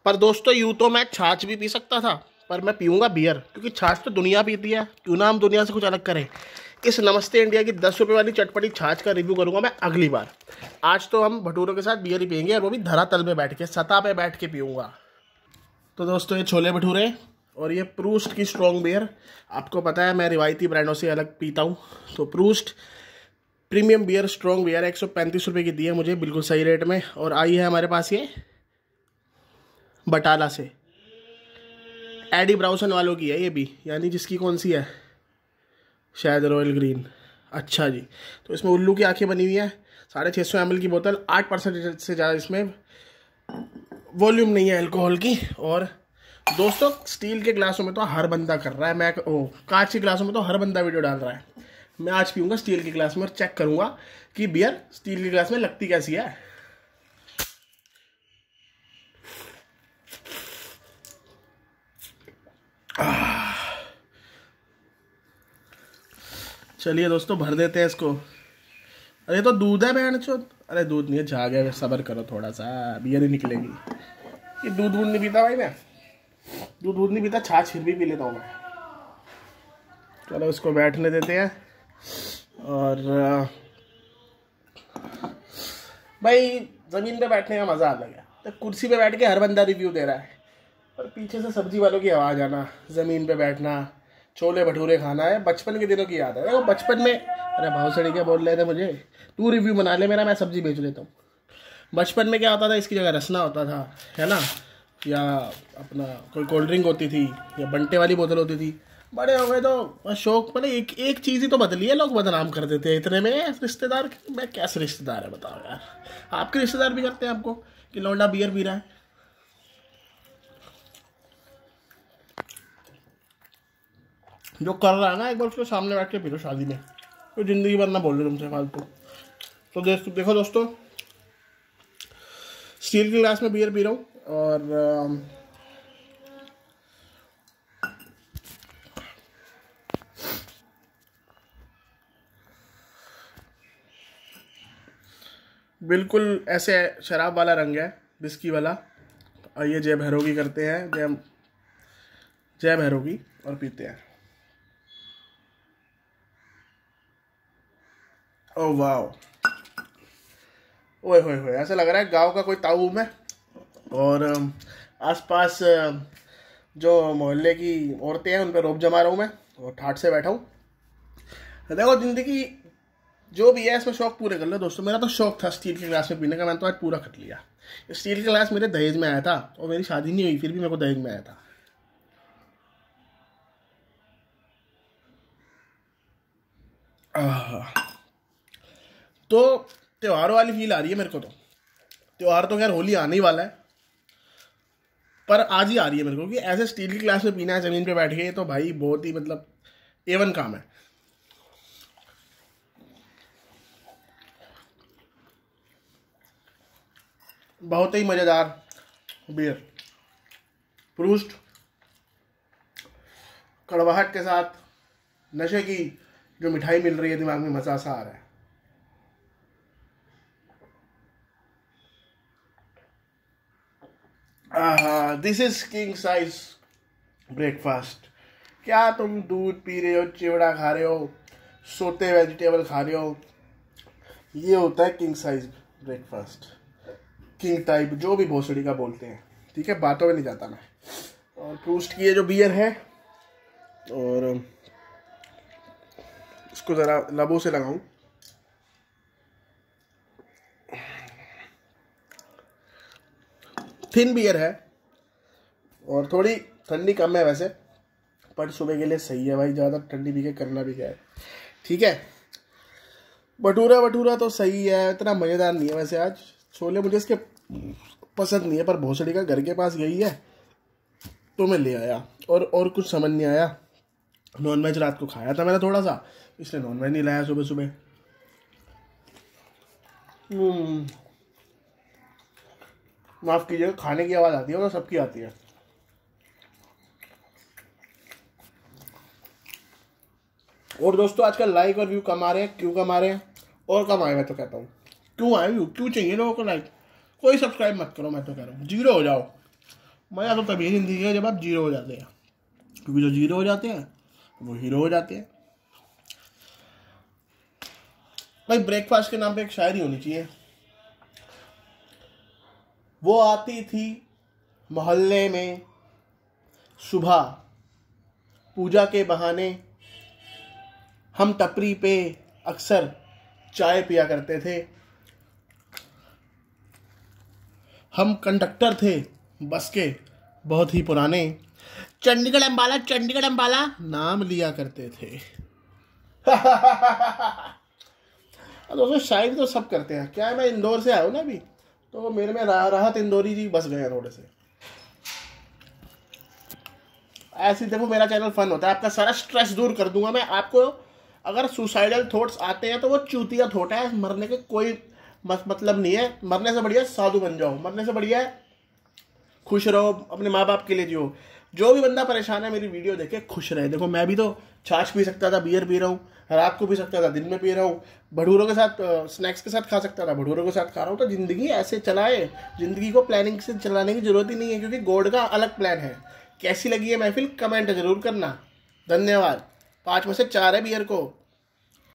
पर दोस्तों यूँ तो मैं छाछ भी पी सकता था, पर मैं पीऊँगा बियर, क्योंकि छाछ तो दुनिया पीती है, क्यों ना हम दुनिया से कुछ अलग करें। इस नमस्ते इंडिया की 10 रुपये वाली चटपटी छाछ का रिव्यू करूँगा मैं अगली बार। आज तो हम भटूरों के साथ बियर ही पियेंगे, और वो भी धरातल में बैठ के, सतह पे बैठ के पीऊँगा। तो दोस्तों ये छोले भटूरे और ये प्रूस्ट की स्ट्रॉन्ग बियर। आपको पता है मैं रिवायती ब्रांडों से अलग पीता हूँ, तो Proost premium beer strong beer 135 रुपये की दी है मुझे, बिल्कुल सही रेट में। और आई है हमारे पास ये बटाला से, एडी ब्राउसन वालों की है ये भी, यानी जिसकी कौन सी है, शायद रॉयल ग्रीन। अच्छा जी, तो इसमें उल्लू की आंखें बनी हुई है। 650 ml की बोतल, 8% से ज़्यादा इसमें वॉल्यूम नहीं है अल्कोहल की। और दोस्तों स्टील के ग्लासों में तो हर बंदा कर रहा है, कांच के ग्लासों में तो हर बंदा वीडियो डाल रहा है। मैं आज पीऊँगा स्टील के ग्लास में और चेक करूँगा कि बियर स्टील के ग्लास में लगती कैसी है। चलिए दोस्तों भर देते हैं इसको। अरे तो दूध है बहन चो, अरे दूध नहीं है, झाग है, सब्र करो थोड़ा सा, बियर ही निकलेगी। ये दूध नहीं पीता भाई, मैं दूध नहीं पीता, छाछ फिर भी पी लेता हूँ मैं। चलो इसको बैठने देते हैं। और भाई ज़मीन पे बैठने का मज़ा अलग है, तो कुर्सी पे बैठ के हर बंदा रिव्यू दे रहा है, और पीछे से सब्जी वालों की आवाज़ आना, ज़मीन पे बैठना, छोले भटूरे खाना है, बचपन के दिनों की याद है। देखो बचपन में, अरे भाव सड़ी क्या बोल रहे थे मुझे, तू रिव्यू बना ले मेरा, मैं सब्जी बेच लेता हूँ। बचपन में क्या होता था, इसकी जगह रसना होता था, है ना, या अपना कोई कोल्ड ड्रिंक होती थी, या बंटे वाली बोतल होती थी। बड़े हो गए तो शौक, मतलब एक चीज़ ही तो बदली है, लोग बदनाम कर देते हैं इतने में। रिश्तेदार, मैं कैसे रिश्तेदार है बताओ यार, आपके रिश्तेदार भी करते हैं आपको कि लौंडा बियर पी रहा है। जो कर रहा है ना, एक बार उसके सामने बैठ के पी लो शादी में, तो ज़िंदगी भर ना बोल रहे तुमसे फालतू। तो देखो दोस्तों, स्टील के ग्लास में बियर पी रहा हूँ, और बिल्कुल ऐसे शराब वाला रंग है, बिस्की वाला। आइए जय भैरव की करते हैं, जय भैरव की, और पीते हैं। ओह वाह, ओए होए होए, ऐसा लग रहा है गांव का कोई ताऊ मैं, और आसपास जो मोहल्ले की औरतें हैं उन पर रोब जमा रहा हूँ मैं, और ठाठ से बैठा हूँ। देखो जिंदगी जो भी है इसमें शौक पूरे कर लो दोस्तों। मेरा तो शौक था स्टील के ग्लास में पीने का, मैंने तो आज पूरा कर लिया। स्टील का ग्लास मेरे दहेज में आया था, और मेरी शादी नहीं हुई फिर भी मेरे को दहेज में आया था। तो त्योहारों वाली फील आ रही है मेरे को। तो त्योहार तो खैर होली आने ही वाला है, पर आज ही आ रही है मेरे को कि ऐसे स्टील की ग्लास में पीना है ज़मीन पे बैठ के, तो भाई बहुत ही मतलब एवन काम है। बहुत ही मज़ेदार बियर प्रूस्ट, कड़वाहट के साथ नशे की जो मिठाई मिल रही है दिमाग में, मज़ा सा आ रहा है। This is king size breakfast. क्या तुम दूध पी रहे हो, चिवड़ा खा रहे हो, सोते वेजिटेबल खा रहे हो, ये होता है king size breakfast, king type, जो भी भोसड़ी का बोलते हैं। ठीक है, बातों में नहीं जाता मैं। और प्रूस्ट की ये जो बियर है, और इसको ज़रा लबों से लगाऊं, थिन बियर है और थोड़ी ठंडी कम है वैसे, पर सुबह के लिए सही है भाई। ज़्यादा ठंडी पी के करना भी क्या है। ठीक है, भटूरा तो सही है, इतना मज़ेदार नहीं है वैसे। आज छोले मुझे इसके पसंद नहीं है, पर भोसड़ी का घर के पास यही है तो मैं ले आया, और कुछ समझ नहीं आया। नॉनवेज रात को खाया था मैंने थोड़ा सा, इसलिए नॉनवेज नहीं लाया सुबह सुबह। माफ़ कीजिएगा, खाने की आवाज़ आती है, और सबकी आती है। और दोस्तों आजकल लाइक और व्यू कम आ रहे हैं, क्यों कम आ रहे हैं? और कम आए, मैं तो कहता हूँ। क्यों आए व्यू, क्यों चाहिए लोगों को लाइक? कोई सब्सक्राइब मत करो, मैं तो कह रहा हूँ जीरो हो जाओ। मज़ा तो तभी ज़िंदगी है जब आप जीरो हो जाते हैं, क्योंकि जो जीरो हो जाते हैं वो हीरो हो जाते हैं। भाई ब्रेकफास्ट के नाम पे एक शायरी होनी चाहिए। वो आती थी मोहल्ले में सुबह पूजा के बहाने, हम टपरी पे अक्सर चाय पिया करते थे। हम कंडक्टर थे बस के बहुत ही पुराने, चंडीगढ़ अम्बाला नाम लिया करते थे। दोस्तों शायरी तो सब करते हैं। क्या है, मैं इंदौर से आया हूँ ना अभी, तो मेरे में राहत इंदौरी जी बस गए हैं थोड़े से। ऐसे देखो मेरा चैनल फन होता है, आपका सारा स्ट्रेस दूर कर दूंगा मैं आपको। अगर सुसाइडल थॉट्स आते हैं तो वो चूतिया थॉट है, मरने के कोई मतलब नहीं है। मरने से बढ़िया साधु बन जाओ, मरने से बढ़िया खुश रहो, अपने माँ बाप के लिए जियो। जो भी बंदा परेशान है मेरी वीडियो देखे खुश रहे। देखो मैं भी तो छाछ पी सकता था, बियर पी रहा हूँ, रात को पी सकता था, दिन में पी रहा हूँ, भटूरों के साथ स्नैक्स के साथ खा सकता था, भटूरों के साथ खा रहा हूँ। तो ज़िंदगी ऐसे चलाए, ज़िंदगी को प्लानिंग से चलाने की ज़रूरत ही नहीं है, क्योंकि गॉड का अलग प्लान है। कैसी लगी है महफिल कमेंट जरूर करना। धन्यवाद। 5 में से 4 है बियर को।